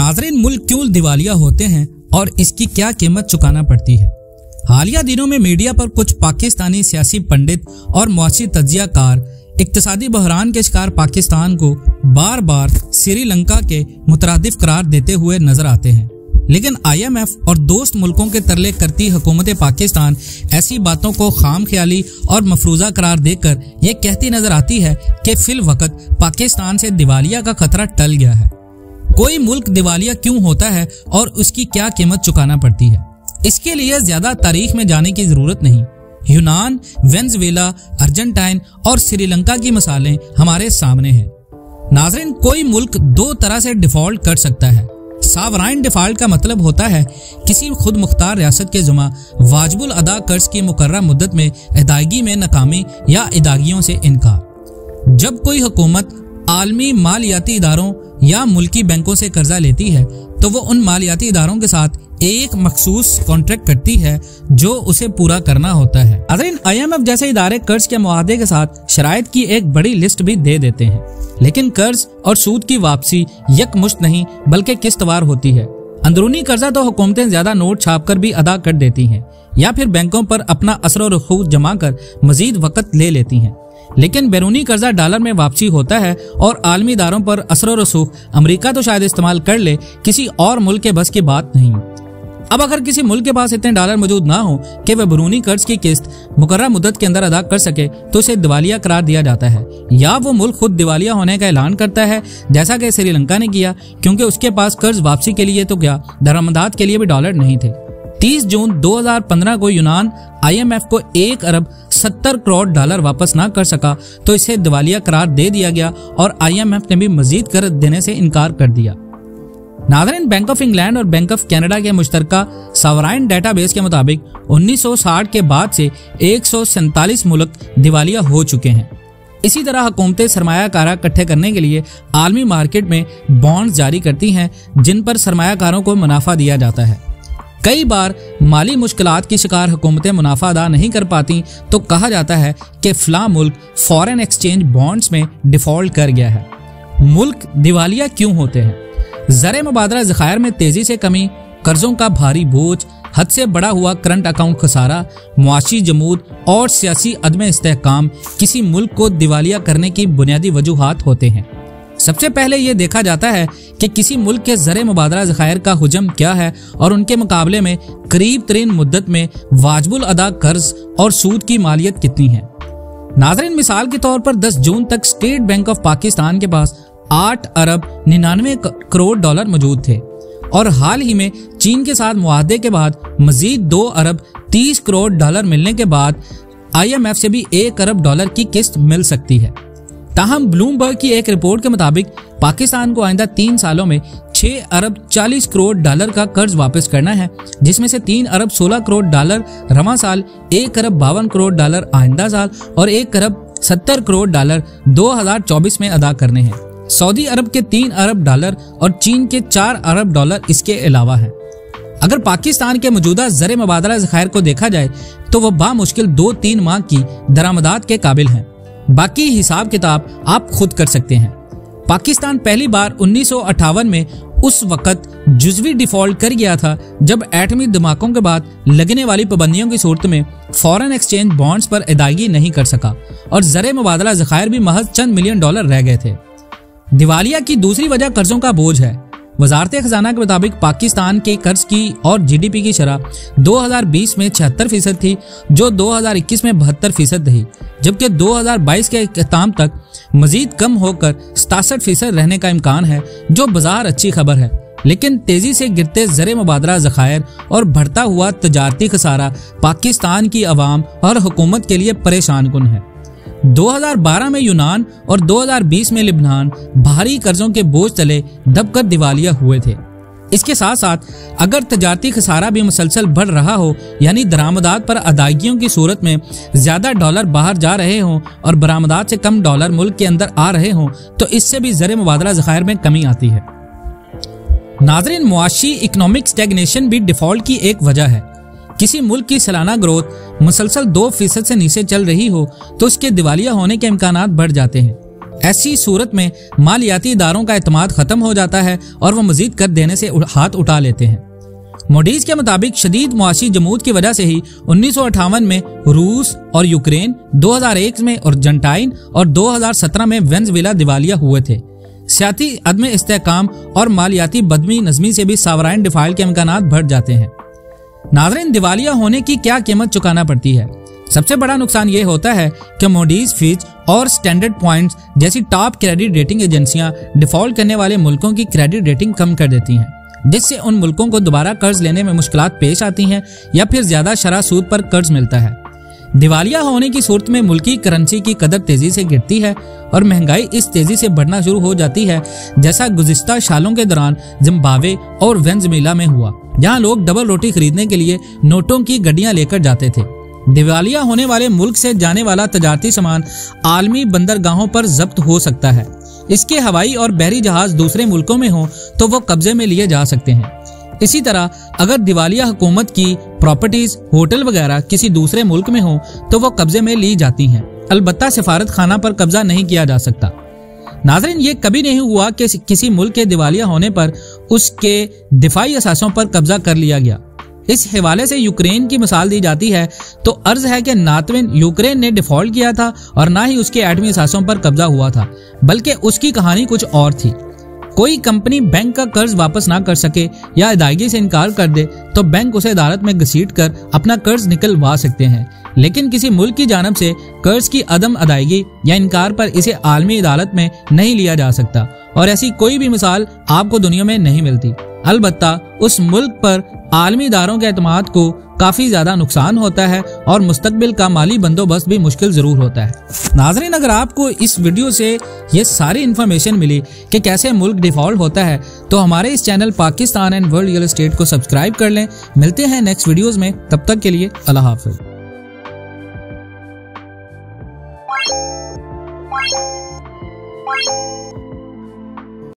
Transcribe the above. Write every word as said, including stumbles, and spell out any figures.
नाज़रीन, मुल्क क्यों दिवालिया होते हैं और इसकी क्या कीमत चुकाना पड़ती है। हालिया दिनों में मीडिया पर कुछ पाकिस्तानी सियासी पंडित और मुआशी तज्जियाकार इक्तिसादी बहरान के शिकार पाकिस्तान को बार बार श्रीलंका के मुतरादिफ करार देते हुए नजर आते हैं, लेकिन आई एम एफ और दोस्त मुल्कों के तरले करती हुकूमत पाकिस्तान ऐसी बातों को खाम ख्याली और मफरूजा करार देकर ये कहती नजर आती है कि फिल वक्त पाकिस्तान से दिवालिया का खतरा टल गया है। कोई मुल्क दिवालिया क्यों होता है और उसकी क्या कीमत चुकाना पड़ती है, इसके लिए ज्यादा तारीख में जाने की जरूरत नहीं। यूनान, वेनेजुएला, अर्जेंटाइन और श्रीलंका की मिसालें हमारे सामने हैं। नाज़रीन, कोई मुल्क दो तरह से डिफॉल्ट कर सकता है। सावराइन डिफॉल्ट का मतलब होता है किसी खुद मुख्तार रियासत के जुमा वाजिबुल अदा कर्ज की मुकर्रर मुद्दत में अदायगी में नाकामी या अदायगियों से इनकार। जब कोई हुकूमत आलमी मालियाती इदारों या मुल्की बैंकों से कर्जा लेती है तो वो उन मालियाती इदारों के साथ एक मखसूस कॉन्ट्रैक्ट करती है जो उसे पूरा करना होता है। नाज़रीन, आई एम एफ जैसे इदारे कर्ज के मुआहदे के साथ शराइत की एक बड़ी लिस्ट भी दे देते हैं, लेकिन कर्ज और सूद की वापसी यकमुश्त नहीं बल्कि किस्तवार होती है। अंदरूनी कर्जा तो हुकूमतें ज्यादा नोट छाप कर भी अदा कर देती हैं या फिर बैंकों पर अपना असर और रसूख जमा कर मजीद वक्त ले लेती हैं, लेकिन बैरूनी कर्जा डॉलर में वापसी होता है और आलमी इदारों पर असर और रसूख अमरीका तो शायद इस्तेमाल कर ले, किसी और मुल्क के बस की बात नहीं। अब अगर किसी मुल्क के पास इतने डॉलर मौजूद ना हो कि वह बैरूनी कर्ज की किस्त मुकर्रर मुद्दत के अंदर अदा कर सके तो उसे दिवालिया करार दिया जाता है, या वो मुल्क खुद दिवालिया होने का ऐलान करता है जैसा कि श्रीलंका ने किया, क्योंकि उसके पास कर्ज वापसी के लिए तो क्या दरामदात के लिए भी डॉलर नहीं थे। तीस जून दो हज़ार पंद्रह को यूनान आई एम एफ को एक अरब सत्तर करोड़ डॉलर वापस ना कर सका तो इसे दिवालिया करार दे दिया गया और आई एम एफ ने भी मजीद कर्ज देने से इनकार कर दिया। नाज़रीन, बैंक ऑफ इंग्लैंड और बैंक ऑफ कनाडा के मुश्तरका सावराइन डेटाबेस के मुताबिक उन्नीस सौ साठ के बाद से एक सौ सैंतालीस मुल्क दिवालिया हो चुके हैं। इसी तरह हुकूमतें सरमायाकारा इकट्ठे करने के लिए आलमी मार्केट में बॉन्ड्स जारी करती हैं जिन पर सरमायाकारों को मुनाफा दिया जाता है। कई बार माली मुश्किलात की शिकार हुकूमतें मुनाफा अदा नहीं कर पाती तो कहा जाता है कि फला मुल्क फॉरेन एक्सचेंज बॉन्ड्स में डिफॉल्ट कर गया है। मुल्क दिवालिया क्यों होते हैं? ज़र मुबादला ज़खायर में तेजी से कमी, कर्जों का भारी बोझ, हद से बड़ा हुआ करंट अकाउंट खसारा, मुआशी जमूद और सियासी अदम इस्तेहकाम किसी मुल्क को दिवालिया करने की बुनियादी वजूहात होते हैं। सबसे पहले ये देखा जाता है कि किसी मुल्क के ज़र मुबादला ज़खायर का हुजम क्या है और उनके मुकाबले में करीब तरीन मुद्दत में वाजिबुल अदा कर्ज और सूद की मालियत कितनी है। नाज़रीन, मिसाल के तौर पर दस जून तक स्टेट बैंक ऑफ पाकिस्तान के पास आठ अरब निन्यानवे करोड़ डॉलर मौजूद थे और हाल ही में चीन के साथ मुआहदे के बाद मजीद दो अरब तीस करोड़ डॉलर मिलने के बाद आई एम एफ से भी एक अरब डॉलर की किस्त मिल सकती है। ताहम ब्लूमबर्ग की एक रिपोर्ट के मुताबिक पाकिस्तान को आइंदा तीन सालों में छह अरब चालीस करोड़ डॉलर का कर्ज वापस करना है, जिसमें से तीन अरब सोलह करोड़ डॉलर रवां साल, एक अरब बावन करोड़ डॉलर आइंदा साल और एक अरब सत्तर करोड़ डॉलर दो हजार चौबीस में अदा करने हैं। सऊदी अरब के तीन अरब डॉलर और चीन के चार अरब डॉलर इसके अलावा है। अगर पाकिस्तान के मौजूदा ज़र मुबादला ज़खायर को देखा जाए तो वह बामुश्किल दो तीन माह की दरामदात के काबिल हैं। बाकी हिसाब किताब आप खुद कर सकते हैं। पाकिस्तान पहली बार उन्नीस सौ अट्ठावन में उस वक्त जुज़वी डिफॉल्ट कर गया था जब एटमी धमाकों के बाद लगने वाली पाबंदियों की सूरत में फॉरेन एक्सचेंज बॉन्ड्स पर अदायगी नहीं कर सका और ज़र मुबादला ज़खायर भी महज चंद मिलियन डॉलर रह गए थे। दिवालिया की दूसरी वजह कर्जों का बोझ है। वजारत खजाना के मुताबिक पाकिस्तान के कर्ज की और जी डी पी की शरह दो हज़ार बीस में छिहत्तर फीसद थी, जो दो हज़ार इक्कीस में बहत्तर फीसद रही, जबकि दो हज़ार बाईस के अख्ताम तक मजीद कम होकर सतासठ फीसद रहने का इम्कान है, जो बाजार अच्छी खबर है। लेकिन तेजी से गिरते ज़र मुबादला ज़खायर और बढ़ता हुआ तजारती खसारा पाकिस्तान की अवाम और हुकूमत के लिए परेशान कुन है। दो हज़ार बारह में यूनान और दो हज़ार बीस में लिबनान भारी कर्जों के बोझ तले दबकर दिवालिया हुए थे। इसके साथ साथ अगर तजारती खसारा भी मुसलसल बढ़ रहा हो, यानी दरामदात पर अदायगियों की सूरत में ज्यादा डॉलर बाहर जा रहे हों और बरामदात से कम डॉलर मुल्क के अंदर आ रहे हों, तो इससे भी ज़र मुबादला ज़खायर में कमी आती है। नाज़रीन, मुआशी इकोनॉमिक स्टैग्नेशन भी डिफॉल्ट की एक वजह है। किसी मुल्क की सालाना ग्रोथ मुसलसल दो फीसद से नीचे चल रही हो तो उसके दिवालिया होने के इम्कानात बढ़ जाते हैं। ऐसी सूरत में मालियाती इदारों का एतमाद खत्म हो जाता है और वो मजीद कर देने से हाथ उठा लेते हैं। मोडीज के मुताबिक शदीद मुआशी जमूद की वजह से ही उन्नीस सौ अट्ठावन में रूस और यूक्रेन, दो हज़ार एक में अर्जेंटाइन और दो हज़ार सत्रह में वेनेजुएला दिवालिया हुए थे। सियासी अदम इस्तेहकाम और मालियाती बदमी नज़मी से भी सावराइन डिफॉल्ट के इम्कानात बढ़ जाते हैं। नाज़रीन, दिवालिया होने की क्या कीमत चुकाना पड़ती है? सबसे बड़ा नुकसान ये होता है कि मोडीज, फिच और स्टैंडर्ड पॉइंट्स जैसी टॉप क्रेडिट रेटिंग एजेंसियां डिफॉल्ट करने वाले मुल्कों की क्रेडिट रेटिंग कम कर देती हैं, जिससे उन मुल्कों को दोबारा कर्ज लेने में मुश्किलात पेश आती हैं या फिर ज्यादा शरह सूद पर कर्ज मिलता है। दिवालिया होने की सूरत में मुल्की करेंसी की कदर तेजी से गिरती है और महंगाई इस तेजी से बढ़ना शुरू हो जाती है जैसा गुज़िश्ता सालों के दौरान जिम्बाब्वे और वेनेजुएला में हुआ, जहां लोग डबल रोटी खरीदने के लिए नोटों की गड्डियां लेकर जाते थे। दिवालिया होने वाले मुल्क से जाने वाला तजारती सामान आलमी बंदरगाहों पर जब्त हो सकता है। इसके हवाई और बहरी जहाज दूसरे मुल्कों में हो तो वो कब्जे में लिए जा सकते हैं। इसी तरह अगर दिवालिया हुकूमत की प्रॉपर्टीज, होटल वगैरह किसी दूसरे मुल्क में हो तो वो कब्जे में ली जाती हैं। अलबत्ता सिफारत खाना पर कब्जा नहीं किया जा सकता। नाज़रीन, ये कभी नहीं हुआ कि किसी मुल्क के दिवालिया होने पर उसके दिफाई असासों पर कब्जा कर लिया गया। इस हवाले से यूक्रेन की मिसाल दी जाती है तो अर्ज है कि नातविन यूक्रेन ने डिफॉल्ट किया था और ना ही उसके एटमी असासों पर कब्जा हुआ था, बल्कि उसकी कहानी कुछ और थी। कोई कंपनी बैंक का कर्ज वापस ना कर सके या अदायगी से इनकार कर दे तो बैंक उसे अदालत में घसीट कर अपना कर्ज निकलवा सकते हैं, लेकिन किसी मुल्क की जानब से कर्ज की अदम अदायगी या इनकार पर इसे आलमी अदालत में नहीं लिया जा सकता और ऐसी कोई भी मिसाल आपको दुनिया में नहीं मिलती। अलबत्ता उस मुल्क पर आलमी इदारों के एतमाद को काफी ज्यादा नुकसान होता है और मुस्तकबिल का माली बंदोबस्त भी मुश्किल जरूर होता है। नाज़रीन, अगर आपको इस वीडियो से ये सारी इन्फॉर्मेशन मिली कि कैसे मुल्क डिफॉल्ट होता है तो हमारे इस channel Pakistan and world real estate को सब्सक्राइब कर लें। मिलते हैं नेक्स्ट वीडियोस में, तब तक के लिए अल्लाह हाफिज।